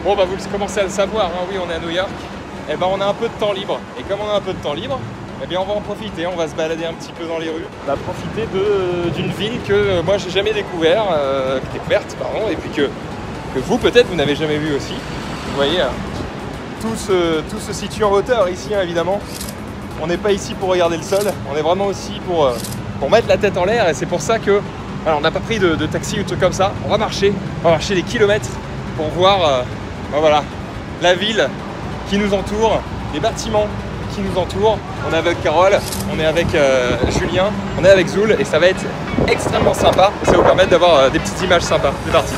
Bon bah vous commencez à le savoir, hein, oui on est à New York. Et ben on a un peu de temps libre. Et comme on a un peu de temps libre, eh bien on va en profiter, on va se balader un petit peu dans les rues. On va profiter d'une ville que moi j'ai jamais découverte, et puis que vous peut-être vous n'avez jamais vu aussi. Vous voyez, tout se situe en hauteur ici, hein, évidemment. On n'est pas ici pour regarder le sol, on est vraiment aussi pour mettre la tête en l'air, et c'est pour ça que alors, on n'a pas pris de taxi ou de trucs comme ça. On va marcher des kilomètres pour voir voilà, la ville qui nous entoure, les bâtiments qui nous entourent. On est avec Carole, on est avec Julien, on est avec Zoul, et ça va être extrêmement sympa. Ça va vous permettre d'avoir des petites images sympas. C'est parti.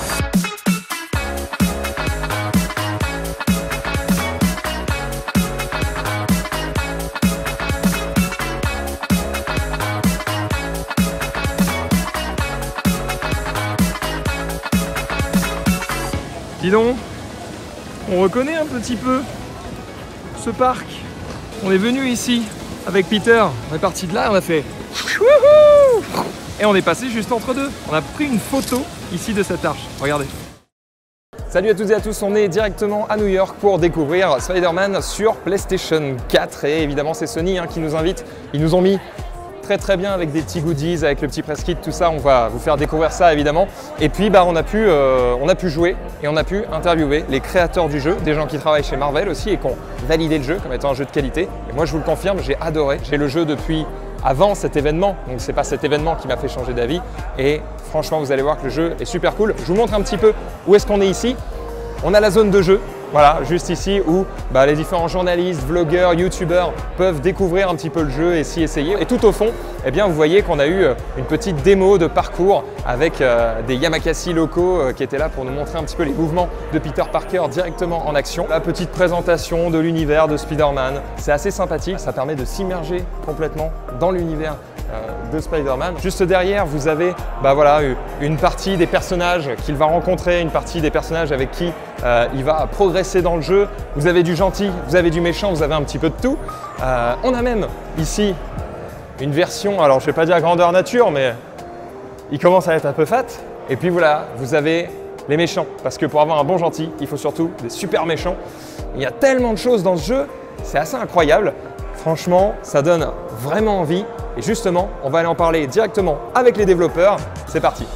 Dis donc, on reconnaît un petit peu ce parc. On est venu ici avec Peter, on est parti de là, on a fait wouhou, et on est passé juste entre deux. On a pris une photo ici de cette arche, regardez. Salut à toutes et à tous, on est directement à New York pour découvrir Spider-Man sur PlayStation 4, et évidemment c'est Sony qui nous invite. Ils nous ont mis très bien avec des petits goodies, avec le petit press kit, tout ça, on va vous faire découvrir ça évidemment. Et puis on a pu jouer et on a pu interviewer les créateurs du jeu, des gens qui travaillent chez Marvel aussi et qui ont validé le jeu comme étant un jeu de qualité. Et moi je vous le confirme, j'ai adoré. J'ai le jeu depuis avant cet événement, donc c'est pas cet événement qui m'a fait changer d'avis. Et franchement vous allez voir que le jeu est super cool. Je vous montre un petit peu où est-ce qu'on est ici. On a la zone de jeu. Voilà, juste ici où les différents journalistes, vlogueurs, youtubeurs peuvent découvrir un petit peu le jeu et s'y essayer. Et tout au fond, eh bien, vous voyez qu'on a eu une petite démo de parcours avec des Yamakasi locaux qui étaient là pour nous montrer un petit peu les mouvements de Peter Parker directement en action. La petite présentation de l'univers de Spider-Man, c'est assez sympathique, ça permet de s'immerger complètement dans l'univers de Spider-Man. Juste derrière, vous avez une partie des personnages qu'il va rencontrer, une partie des personnages avec qui il va progresser dans le jeu. Vous avez du gentil, vous avez du méchant, vous avez un petit peu de tout. On a même ici une version, alors je ne vais pas dire grandeur nature, mais il commence à être un peu fat. Et puis voilà, vous avez les méchants, parce que pour avoir un bon gentil, il faut surtout des super méchants. Il y a tellement de choses dans ce jeu, c'est assez incroyable. Franchement, ça donne vraiment envie. Et justement, on va aller en parler directement avec les développeurs. C'est parti.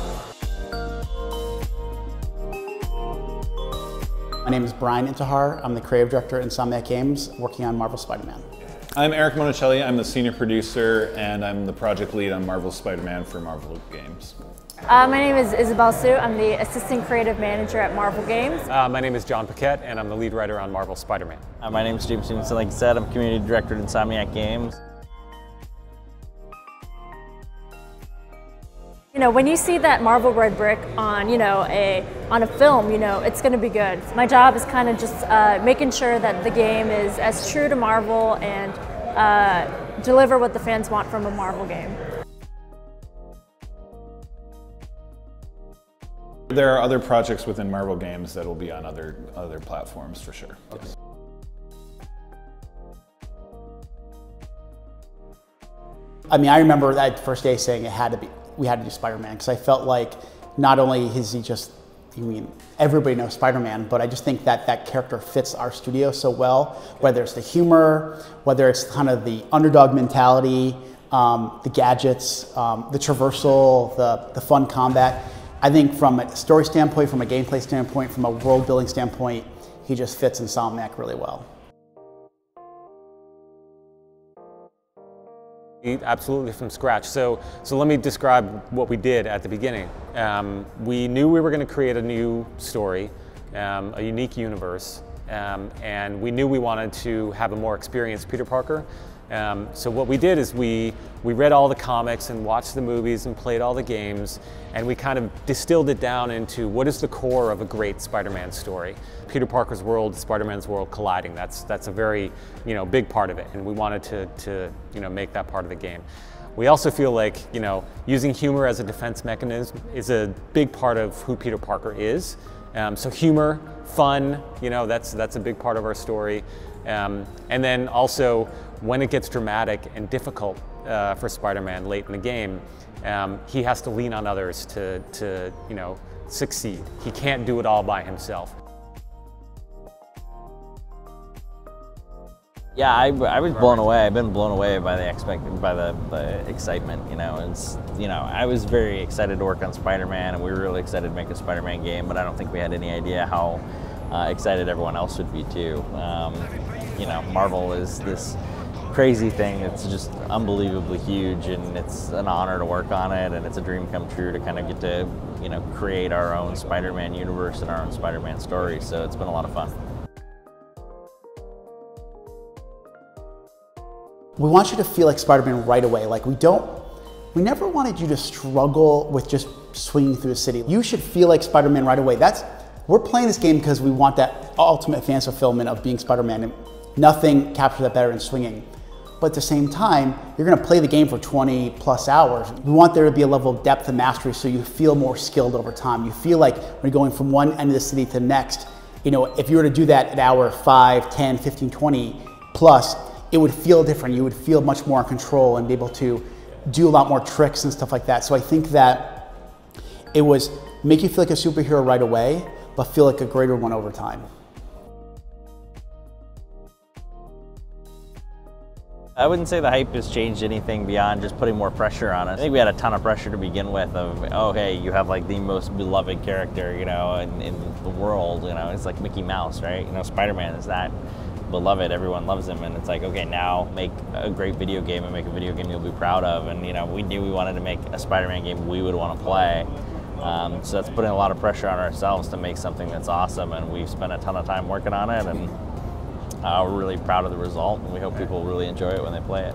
My name is Brian Intihar. I'm the creative director at Insomniac Games, working on Marvel Spider-Man. I'm Eric Monicelli. I'm the senior producer, and I'm the project lead on Marvel Spider-Man for Marvel Games. My name is Isabel Sue. I'm the assistant creative manager at Marvel Games. My name is John Paquette, and I'm the lead writer on Marvel Spider-Man. My name is James Stevenson. Like I said, I'm community director at Insomniac Games. You know, when you see that Marvel red brick on, on a film, it's going to be good. My job is kind of just making sure that the game is as true to Marvel and deliver what the fans want from a Marvel game. There are other projects within Marvel Games that will be on other platforms for sure. Okay. Yes. I mean, I remember that first day saying we had to do Spider-Man, because I felt like not only is he just, everybody knows Spider-Man, but I just think that character fits our studio so well, whether it's the humor, whether it's kind of the underdog mentality, the gadgets, the traversal, the fun combat. I think from a story standpoint, from a gameplay standpoint, from a world building standpoint, he just fits Insomniac really well. Absolutely from scratch. So let me describe what we did at the beginning. We knew we were going to create a new story, a unique universe, and we knew we wanted to have a more experienced Peter Parker. So what we did is we read all the comics and watched the movies and played all the games, and we kind of distilled it down into what is the core of a great Spider-Man story. Peter Parker's world, Spider-Man's world colliding. That's a very big part of it, and we wanted to make that part of the game. We also feel like using humor as a defense mechanism is a big part of who Peter Parker is. So humor, fun, that's a big part of our story. And then also, when it gets dramatic and difficult for Spider-Man late in the game, he has to lean on others to succeed. He can't do it all by himself. Yeah, I was blown away. I've been blown away by the excitement. I was very excited to work on Spider-Man, and we were really excited to make a Spider-Man game. But I don't think we had any idea how excited everyone else would be too. Marvel is this crazy thing. It's just unbelievably huge, and it's an honor to work on it, and it's a dream come true to kind of get to create our own Spider-Man universe and our own Spider-Man story. So it's been a lot of fun. We want you to feel like Spider-Man right away. Like we never wanted you to struggle with just swinging through the city. You should feel like Spider-Man right away. We're playing this game because we want that ultimate fan fulfillment of being Spider-Man, and nothing captures that better than swinging. But at the same time, you're gonna play the game for 20 plus hours. We want there to be a level of depth and mastery so you feel more skilled over time. You feel like when you're going from one end of the city to the next, if you were to do that at hour 5, 10, 15, 20 plus, it would feel different. You would feel much more in control and be able to do a lot more tricks and stuff like that. So I think that it was make you feel like a superhero right away, but feel like a greater one over time. I wouldn't say the hype has changed anything beyond just putting more pressure on us. I think we had a ton of pressure to begin with of, oh, hey, you have like the most beloved character, in the world, it's like Mickey Mouse, right? Spider-Man is that beloved, everyone loves him, and it's like, okay, now make a great video game and make a video game you'll be proud of. And we knew we wanted to make a Spider-Man game we would want to play. So that's putting a lot of pressure on ourselves to make something that's awesome, and we've spent a ton of time working on it, and we're really proud of the result, and we hope people really enjoy it when they play it.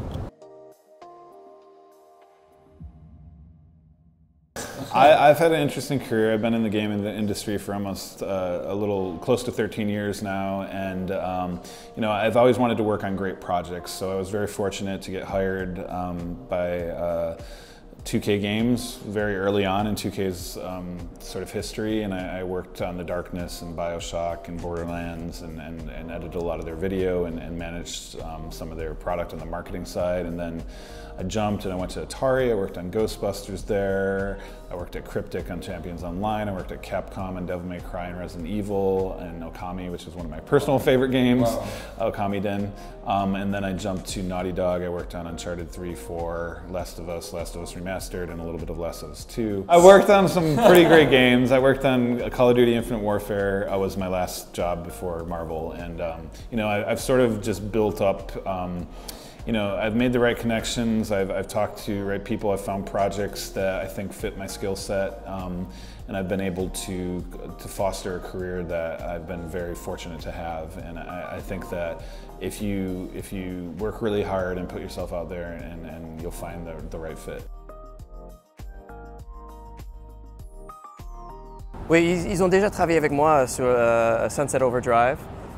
I've had an interesting career. I've been in the game industry for almost a little close to 13 years now, and I've always wanted to work on great projects. So I was very fortunate to get hired by 2K Games very early on in 2K's sort of history, and I worked on The Darkness and BioShock and Borderlands and edited a lot of their video and managed some of their product on the marketing side. And then I jumped and I went to Atari. I worked on Ghostbusters there. I worked at Cryptic on Champions Online. I worked at Capcom on Devil May Cry and Resident Evil and Okami, which is one of my personal favorite games, Okami Den. And then I jumped to Naughty Dog. I worked on Uncharted 3, 4, Last of Us Remastered, and a little bit of Last of Us 2. I worked on some pretty great games. I worked on Call of Duty Infinite Warfare. Was my last job before Marvel. And I've sort of just built up I've made the right connections, I've talked to right people, I've found projects that I think fit my skill set, and I've been able to foster a career that I've been very fortunate to have. And I think that if you work really hard and put yourself out there, and you'll find the right fit. Oui, ils ont déjà travaillé avec moi sur Sunset Overdrive.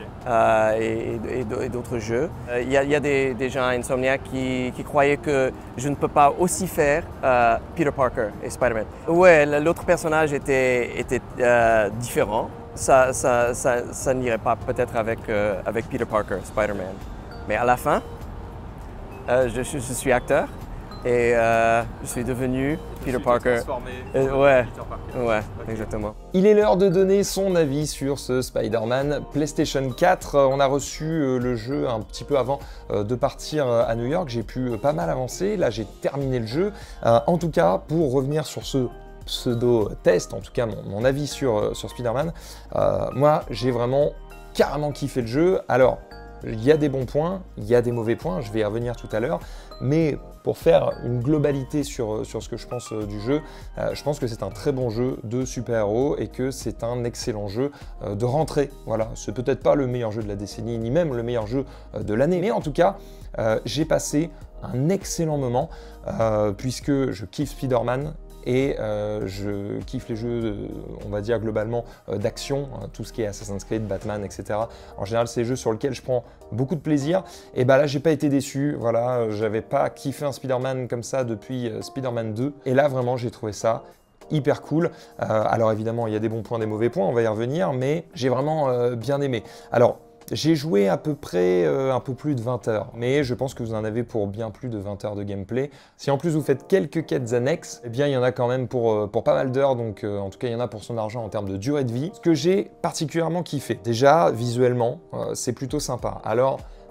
Et d'autres jeux. Il y a des gens à Insomniac qui croyaient que je ne peux pas aussi faire Peter Parker et Spider-Man. Ouais, l'autre personnage était différent. Ça n'irait pas peut-être avec Peter Parker, Spider-Man. Mais à la fin, je suis acteur et je suis devenu Peter Parker. Ouais, exactement. Il est l'heure de donner son avis sur ce Spider-Man PlayStation 4. On a reçu le jeu un petit peu avant de partir à New York. J'ai pu pas mal avancer. Là, j'ai terminé le jeu. En tout cas, pour revenir sur ce pseudo-test, en tout cas mon avis sur Spider-Man, moi, j'ai vraiment carrément kiffé le jeu. Alors, il y a des bons points, il y a des mauvais points, je vais y revenir tout à l'heure, mais pour faire une globalité sur ce que je pense du jeu, je pense que c'est un très bon jeu de super-héros et que c'est un excellent jeu de rentrée. Voilà, c'est peut-être pas le meilleur jeu de la décennie, ni même le meilleur jeu de l'année, mais en tout cas, j'ai passé un excellent moment puisque je kiffe Spider-Man. Et je kiffe les jeux, on va dire globalement, d'action, tout ce qui est Assassin's Creed, Batman, etc. En général, c'est des jeux sur lesquels je prends beaucoup de plaisir. Et bah là, j'ai pas été déçu. Voilà, j'avais pas kiffé un Spider-Man comme ça depuis Spider-Man 2. Et là, vraiment, j'ai trouvé ça hyper cool. Alors évidemment, il y a des bons points, des mauvais points, on va y revenir, mais j'ai vraiment bien aimé. Alors, j'ai joué à peu près un peu plus de 20 heures, mais je pense que vous en avez pour bien plus de 20 heures de gameplay. Si en plus vous faites quelques quêtes annexes, eh bien il y en a quand même pour pas mal d'heures, donc en tout cas il y en a pour son argent en termes de durée de vie. Ce que j'ai particulièrement kiffé, déjà visuellement, c'est plutôt sympa. Alors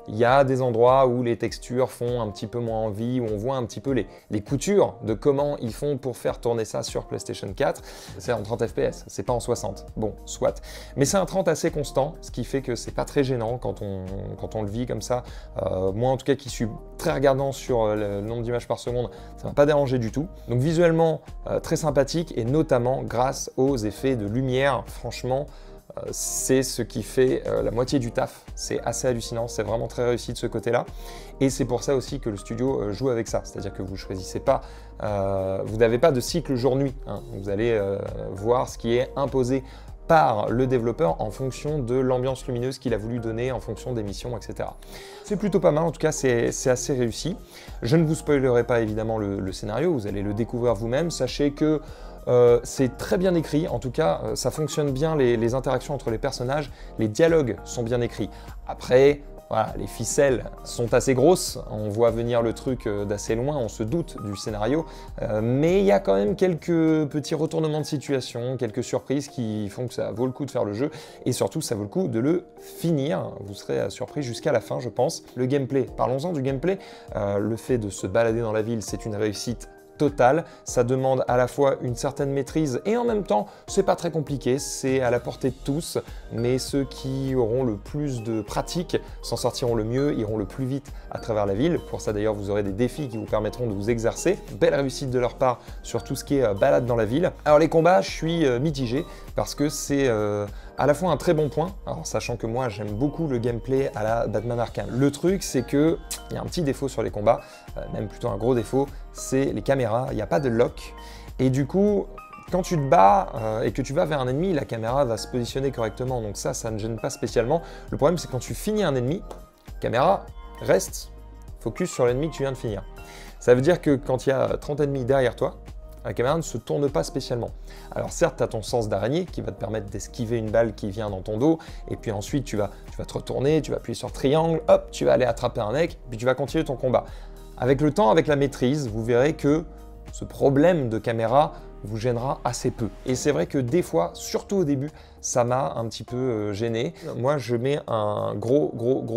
Il y a des endroits où les textures font un petit peu moins envie, où on voit un petit peu les coutures de comment ils font pour faire tourner ça sur PlayStation 4. C'est en 30 fps, c'est pas en 60. Bon, soit. Mais c'est un 30 assez constant, ce qui fait que c'est pas très gênant quand on le vit comme ça. Moi en tout cas qui suis très regardant sur le nombre d'images par seconde, ça m'a pas dérangé du tout. Donc visuellement très sympathique et notamment grâce aux effets de lumière, franchement, c'est ce qui fait la moitié du taf. C'est assez hallucinant, c'est vraiment très réussi de ce côté-là. Et c'est pour ça aussi que le studio joue avec ça. C'est-à-dire que vous ne choisissez pas, vous n'avez pas de cycle jour-nuit. Hein. Vous allez voir ce qui est imposé par le développeur en fonction de l'ambiance lumineuse qu'il a voulu donner, en fonction des missions, etc. C'est plutôt pas mal, en tout cas c'est assez réussi. Je ne vous spoilerai pas évidemment le scénario, vous allez le découvrir vous-même. Sachez que c'est très bien écrit, en tout cas ça fonctionne bien, les interactions entre les personnages, les dialogues sont bien écrits. Après, voilà, les ficelles sont assez grosses, on voit venir le truc d'assez loin, on se doute du scénario, mais il y a quand même quelques petits retournements de situation, quelques surprises qui font que ça vaut le coup de faire le jeu, et surtout ça vaut le coup de le finir, vous serez surpris jusqu'à la fin je pense. Le gameplay, parlons-en du gameplay, le fait de se balader dans la ville c'est une réussite totale, ça demande à la fois une certaine maîtrise et en même temps c'est pas très compliqué, c'est à la portée de tous, mais ceux qui auront le plus de pratique s'en sortiront le mieux, iront le plus vite à travers la ville. Pour ça d'ailleurs vous aurez des défis qui vous permettront de vous exercer, belle réussite de leur part sur tout ce qui est balade dans la ville. Alors les combats je suis mitigé parce que c'est à la fois un très bon point, alors sachant que moi j'aime beaucoup le gameplay à la Batman Arkham. Le truc c'est que il y a un petit défaut sur les combats, même plutôt un gros défaut, c'est les caméras, il n'y a pas de lock, et du coup, quand tu te bats et que tu vas vers un ennemi, la caméra va se positionner correctement, donc ça ne gêne pas spécialement. Le problème c'est quand tu finis un ennemi, la caméra reste focus sur l'ennemi que tu viens de finir. Ça veut dire que quand il y a 30 ennemis derrière toi, la caméra ne se tourne pas spécialement. Alors certes, tu as ton sens d'araignée qui va te permettre d'esquiver une balle qui vient dans ton dos, et puis ensuite tu vas te retourner, tu vas appuyer sur triangle, hop, tu vas aller attraper un mec, puis tu vas continuer ton combat. Avec le temps, avec la maîtrise, vous verrez que ce problème de caméra vous gênera assez peu. Et c'est vrai que des fois, surtout au début, ça m'a un petit peu gêné. Moi, je mets un gros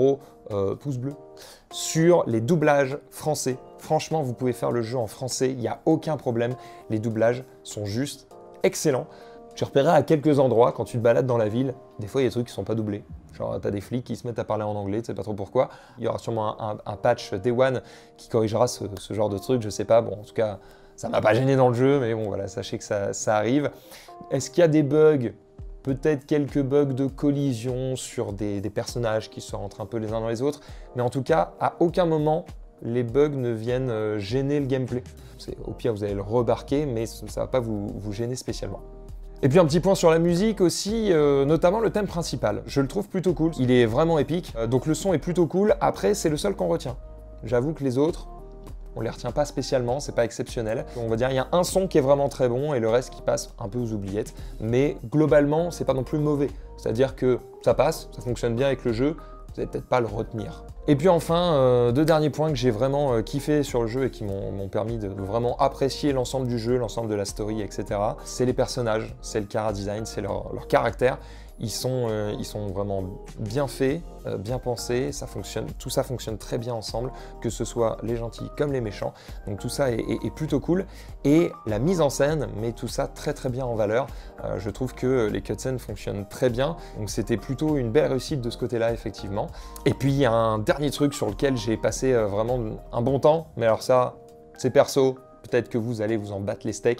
pouce bleu sur les doublages français. Franchement, vous pouvez faire le jeu en français, il n'y a aucun problème. Les doublages sont juste excellents. Tu repéreras à quelques endroits, quand tu te balades dans la ville, des fois il y a des trucs qui ne sont pas doublés. Genre, tu as des flics qui se mettent à parler en anglais, tu sais pas trop pourquoi. Il y aura sûrement un patch Day One qui corrigera ce genre de truc, je sais pas. Bon, en tout cas, ça m'a pas gêné dans le jeu, mais bon, voilà, sachez que ça arrive. Est-ce qu'il y a des bugs? Peut-être quelques bugs de collision sur des personnages qui se rentrent un peu les uns dans les autres. Mais en tout cas, à aucun moment, les bugs ne viennent gêner le gameplay. Au pire, vous allez le rebarquer, mais ça ne va pas vous gêner spécialement. Et puis un petit point sur la musique aussi, notamment le thème principal. Je le trouve plutôt cool, il est vraiment épique, donc le son est plutôt cool. Après, c'est le seul qu'on retient. J'avoue que les autres, on les retient pas spécialement, c'est pas exceptionnel. On va dire il y a un son qui est vraiment très bon et le reste qui passe un peu aux oubliettes. Mais globalement, c'est pas non plus mauvais. C'est-à-dire que ça passe, ça fonctionne bien avec le jeu, vous n'allez peut-être pas le retenir. Et puis enfin, deux derniers points que j'ai vraiment kiffé sur le jeu et qui m'ont permis de vraiment apprécier l'ensemble du jeu, l'ensemble de la story, etc. C'est les personnages, c'est le chara design, c'est leur caractère. Ils sont vraiment bien faits, bien pensés, tout ça fonctionne très bien ensemble, que ce soit les gentils comme les méchants. Donc tout ça est plutôt cool. Et la mise en scène met tout ça très bien en valeur. Je trouve que les cutscenes fonctionnent très bien. Donc c'était plutôt une belle réussite de ce côté-là, effectivement. Et puis il y a un dernier truc sur lequel j'ai passé vraiment un bon temps, mais alors ça, c'est perso. Peut-être que vous allez vous en battre les steaks,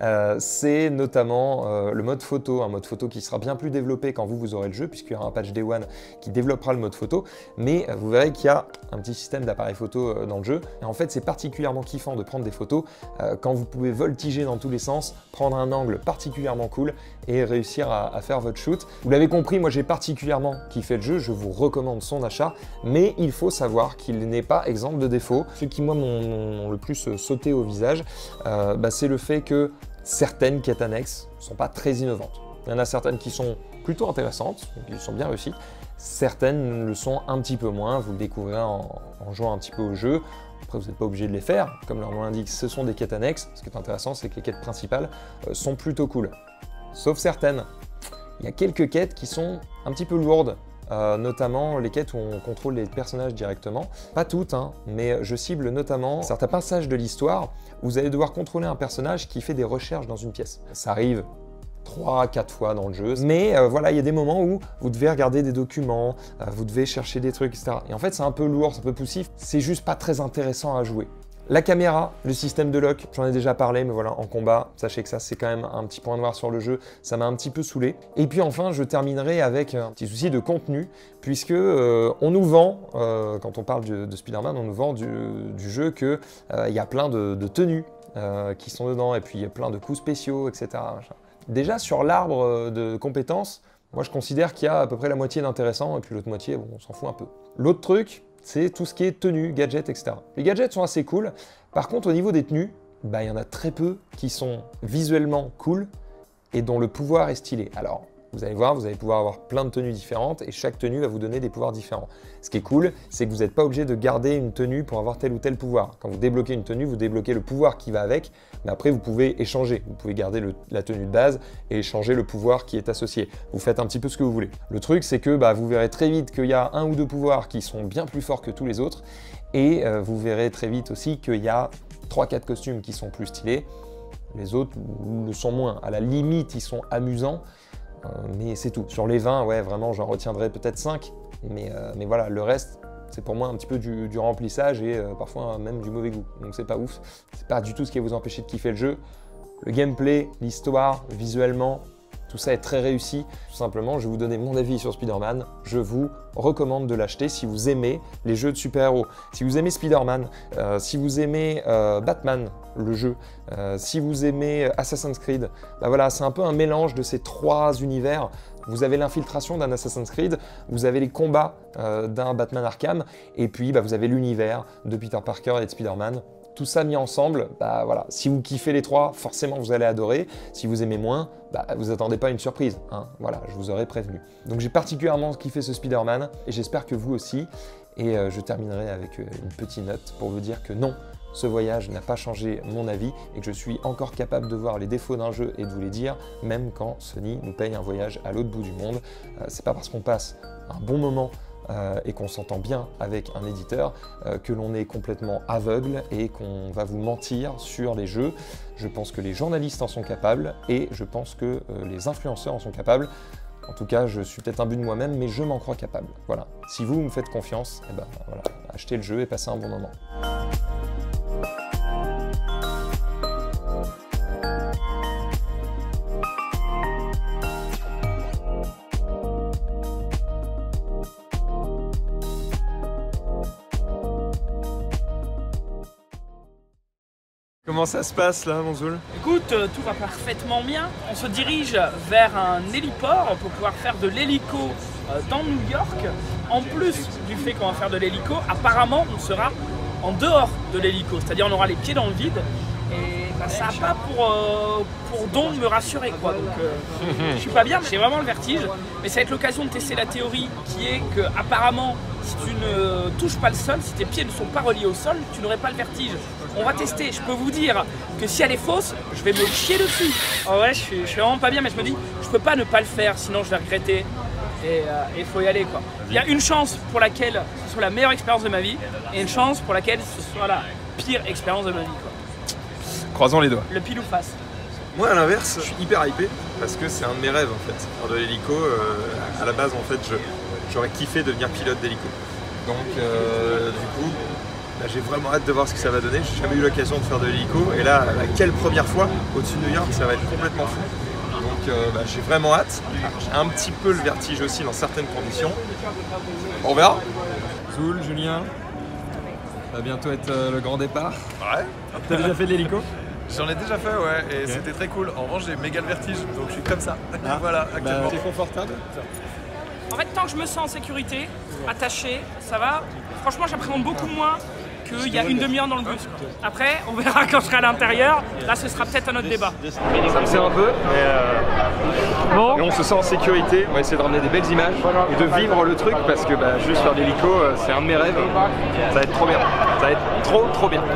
c'est notamment le mode photo, un mode photo qui sera bien plus développé quand vous aurez le jeu, puisqu'il y aura un patch Day One qui développera le mode photo, mais vous verrez qu'il y a un petit système d'appareil photo dans le jeu, et en fait c'est particulièrement kiffant de prendre des photos quand vous pouvez voltiger dans tous les sens, prendre un angle particulièrement cool et réussir à faire votre shoot. Vous l'avez compris, moi j'ai particulièrement kiffé le jeu, je vous recommande son achat, mais il faut savoir qu'il n'est pas exempt de défauts. Ce qui moi m'ont le plus sauté au visage, c'est le fait que certaines quêtes annexes ne sont pas très innovantes. Il y en a certaines qui sont plutôt intéressantes, qui sont bien réussies, certaines le sont un petit peu moins, vous le découvrirez en jouant un petit peu au jeu. Après, vous n'êtes pas obligé de les faire, comme leur nom l'indique, ce sont des quêtes annexes. Ce qui est intéressant, c'est que les quêtes principales sont plutôt cool. Sauf certaines. Il y a quelques quêtes qui sont un petit peu lourdes. notamment les quêtes où on contrôle les personnages directement. Pas toutes, hein, mais je cible notamment certains passages de l'histoire où vous allez devoir contrôler un personnage qui fait des recherches dans une pièce. Ça arrive 3-4 fois dans le jeu, mais voilà, il y a des moments où vous devez regarder des documents, vous devez chercher des trucs, etc. Et en fait, c'est un peu lourd, c'est un peu poussif, c'est juste pas très intéressant à jouer. La caméra, le système de lock, j'en ai déjà parlé, mais voilà, en combat, sachez que ça, c'est quand même un petit point noir sur le jeu, ça m'a un petit peu saoulé. Et puis enfin, je terminerai avec un petit souci de contenu, puisque on nous vend, quand on parle de Spider-Man, on nous vend du jeu qu'il y a plein de tenues qui sont dedans, et puis il y a plein de coups spéciaux, etc. Déjà, sur l'arbre de compétences, moi je considère qu'il y a à peu près la moitié d'intéressant, et puis l'autre moitié, bon, on s'en fout un peu. L'autre truc, c'est tout ce qui est tenue, gadgets, etc. Les gadgets sont assez cool. Par contre, au niveau des tenues, bah, il y en a très peu qui sont visuellement cool et dont le pouvoir est stylé. Alors, vous allez voir, vous allez pouvoir avoir plein de tenues différentes et chaque tenue va vous donner des pouvoirs différents. Ce qui est cool, c'est que vous n'êtes pas obligé de garder une tenue pour avoir tel ou tel pouvoir. Quand vous débloquez une tenue, vous débloquez le pouvoir qui va avec, mais après vous pouvez échanger. Vous pouvez garder la tenue de base et échanger le pouvoir qui est associé. Vous faites un petit peu ce que vous voulez. Le truc, c'est que vous verrez très vite qu'il y a un ou deux pouvoirs qui sont bien plus forts que tous les autres et vous verrez très vite aussi qu'il y a 3-4 costumes qui sont plus stylés. Les autres le sont moins. À la limite, ils sont amusants. Mais c'est tout. Sur les 20, ouais, vraiment, j'en retiendrai peut-être 5. Mais voilà, le reste, c'est pour moi un petit peu du remplissage et parfois même du mauvais goût. Donc c'est pas ouf. C'est pas du tout ce qui va vous empêcher de kiffer le jeu. Le gameplay, l'histoire, visuellement, tout ça est très réussi. Tout simplement, je vais vous donner mon avis sur Spider-Man. Je vous recommande de l'acheter si vous aimez les jeux de super-héros. Si vous aimez Spider-Man, si vous aimez Batman, le jeu, si vous aimez Assassin's Creed, voilà, c'est un peu un mélange de ces trois univers. Vous avez l'infiltration d'un Assassin's Creed, vous avez les combats d'un Batman Arkham, et puis vous avez l'univers de Peter Parker et de Spider-Man. Tout ça mis ensemble, voilà. Si vous kiffez les trois, forcément vous allez adorer. Si vous aimez moins, vous attendez pas une surprise, hein. Voilà, je vous aurais prévenu. Donc j'ai particulièrement kiffé ce Spider-Man et j'espère que vous aussi. Et je terminerai avec une petite note pour vous dire que non, ce voyage n'a pas changé mon avis et que je suis encore capable de voir les défauts d'un jeu et de vous les dire, même quand Sony nous paye un voyage à l'autre bout du monde. C'est pas parce qu'on passe un bon moment et qu'on s'entend bien avec un éditeur que l'on est complètement aveugle et qu'on va vous mentir sur les jeux. Je pense que les journalistes en sont capables et je pense que les influenceurs en sont capables. En tout cas, je suis peut-être un but de moi-même, mais je m'en crois capable. Voilà. Si vous me faites confiance, voilà, achetez le jeu et passez un bon moment. Comment ça se passe là, mon Zoul? Écoute, tout va parfaitement bien. On se dirige vers un héliport pour pouvoir faire de l'hélico dans New York. En plus du fait qu'on va faire de l'hélico, apparemment on sera en dehors de l'hélico, c'est-à-dire on aura les pieds dans le vide. Et ça n'a pas pour don de me rassurer, quoi. Donc je suis pas bien, j'ai vraiment le vertige. Mais ça va être l'occasion de tester la théorie qui est que apparemment, si tu ne touches pas le sol, si tes pieds ne sont pas reliés au sol, tu n'aurais pas le vertige. On va tester. Je peux vous dire que si elle est fausse, je vais me chier dessus. En vrai, je suis vraiment pas bien, mais je me dis, je peux pas ne pas le faire, sinon je vais regretter. Et il faut y aller, quoi. Il y a une chance pour laquelle ce soit la meilleure expérience de ma vie et une chance pour laquelle ce soit la pire expérience de ma vie, quoi. Croisons les doigts. Le pile ou face. Moi, à l'inverse, je suis hyper hypé parce que c'est un de mes rêves en fait. Faire de l'hélico, à la base, en fait, j'aurais kiffé devenir pilote d'hélico. Donc, du coup, là, j'ai vraiment hâte de voir ce que ça va donner. J'ai jamais eu l'occasion de faire de l'hélico et là, quelle première fois au-dessus de New York, ça va être complètement fou. Donc, j'ai vraiment hâte. J'ai un petit peu le vertige aussi dans certaines conditions. On verra. Zoul, Julien, ça va bientôt être le grand départ. Ouais. T'as déjà fait de l'hélico? J'en ai déjà fait, ouais, et c'était très cool. En revanche, j'ai méga le vertige, donc je suis comme ça. Voilà, actuellement. T'es confortable? En fait, tant que je me sens en sécurité, attaché, ça va. Franchement, j'appréhende beaucoup moins qu'il y a une demi-heure dans le bus. Après, on verra quand je serai à l'intérieur. Là, ce sera peut-être un autre débat. Ça me sert un peu, mais bon. Et on se sent en sécurité. On va essayer de ramener des belles images et de vivre le truc parce que juste faire de l'hélico, c'est un de mes rêves. Ça va être trop bien. Ça va être trop bien.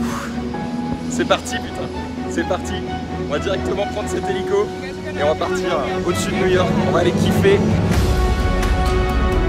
C'est parti, putain. C'est parti. On va directement prendre cet hélico et on va partir au-dessus de New York. On va aller kiffer.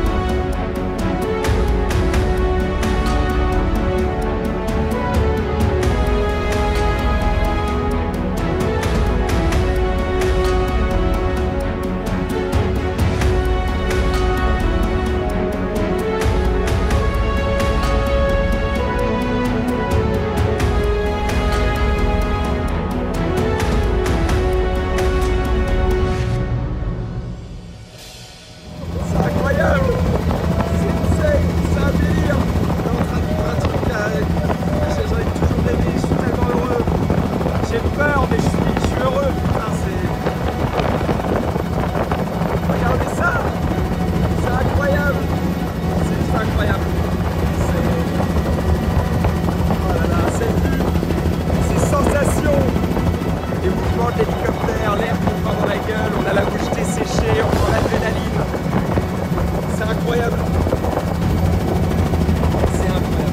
hélicoptère, l'air qui nous prend dans la gueule, on a la bouche desséchée, on prend l'adrénaline. C'est incroyable. C'est incroyable.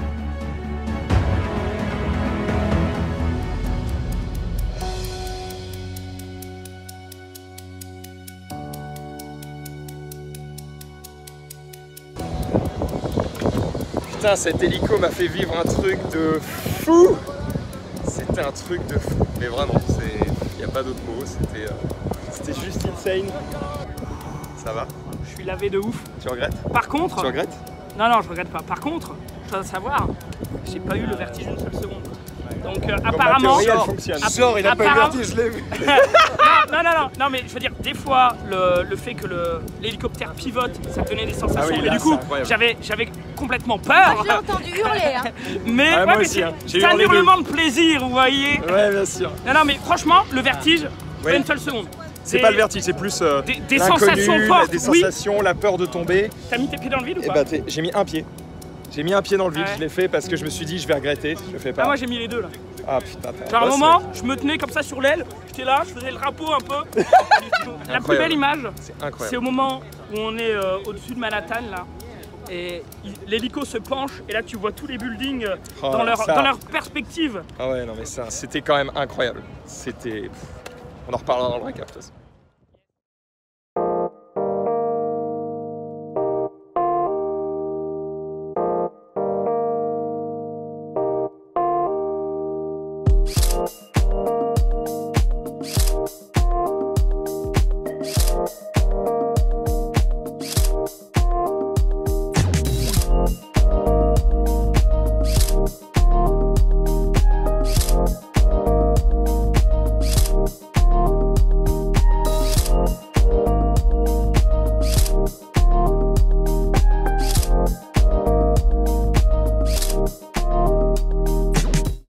Putain, cet hélico m'a fait vivre un truc de fou. C'était un truc de fou. Mais vraiment, il n'y a pas d'autre mot. C'était juste insane. Ça va? Je suis lavé de ouf. Tu regrettes? Par contre... Tu regrettes? Non, je regrette pas. Par contre, je dois savoir, j'ai pas eu le vertige une seule seconde. Donc apparemment... elle fonctionne. Sors, il a pas eu le vertige, je l'ai vu. non, mais je veux dire, des fois, le fait que l'hélicoptère pivote, ça te donnait des sensations. Ah oui, mais là, du coup, j'avais complètement peur. J'ai entendu hurler. Hein. Mais, moi mais aussi, hein. c'est un hurlement de plaisir, vous voyez. Ouais, bien sûr. Non, mais franchement, le vertige, pas une seule seconde. C'est pas le vertige, c'est plus des sensations fortes. des sensations, la peur de tomber. T'as mis tes pieds dans le vide ou Et pas? j'ai mis un pied. J'ai mis un pied dans le vide, Ouais. je l'ai fait parce que je me suis dit je vais regretter si je le fais pas. Ah, moi j'ai mis les deux là. Ah putain, Genre à un moment, je me tenais comme ça sur l'aile, j'étais là, je faisais le drapeau un peu. La plus belle image, c'est incroyable. c'est au moment où on est au-dessus de Manhattan là. Et l'hélico se penche et là tu vois tous les buildings dans leur perspective. Ah ouais, non mais ça, c'était quand même incroyable. On en reparlera dans le récap de toute façon.